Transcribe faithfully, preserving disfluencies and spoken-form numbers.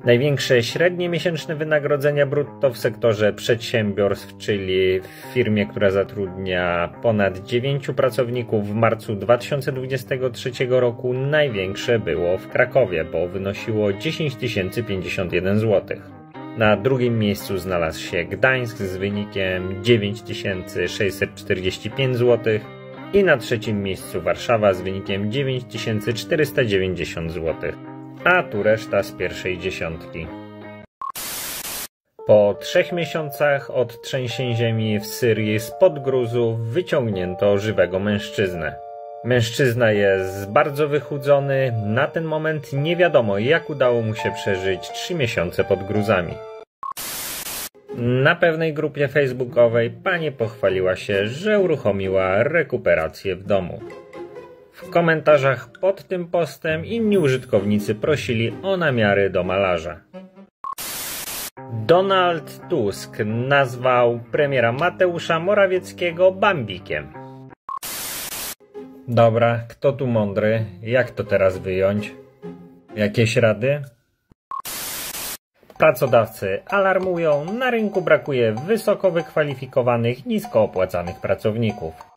Największe średnie miesięczne wynagrodzenia brutto w sektorze przedsiębiorstw, czyli w firmie, która zatrudnia ponad dziewięciu pracowników w marcu dwa tysiące dwudziestego trzeciego roku, największe było w Krakowie, bo wynosiło dziesięć tysięcy pięćdziesiąt jeden złotych. Na drugim miejscu znalazł się Gdańsk z wynikiem dziewięć tysięcy sześćset czterdzieści pięć złotych i na trzecim miejscu Warszawa z wynikiem dziewięć tysięcy czterysta dziewięćdziesiąt złotych. A tu reszta z pierwszej dziesiątki. Po trzech miesiącach od trzęsień ziemi w Syrii spod gruzów wyciągnięto żywego mężczyznę. Mężczyzna jest bardzo wychudzony, na ten moment nie wiadomo, jak udało mu się przeżyć trzy miesiące pod gruzami. Na pewnej grupie facebookowej pani pochwaliła się, że uruchomiła rekuperację w domu. W komentarzach pod tym postem inni użytkownicy prosili o namiary do malarza. Donald Tusk nazwał premiera Mateusza Morawieckiego Bambikiem. Dobra, kto tu mądry? Jak to teraz wyjąć? Jakieś rady? Pracodawcy alarmują, na rynku brakuje wysoko wykwalifikowanych, nisko opłacanych pracowników.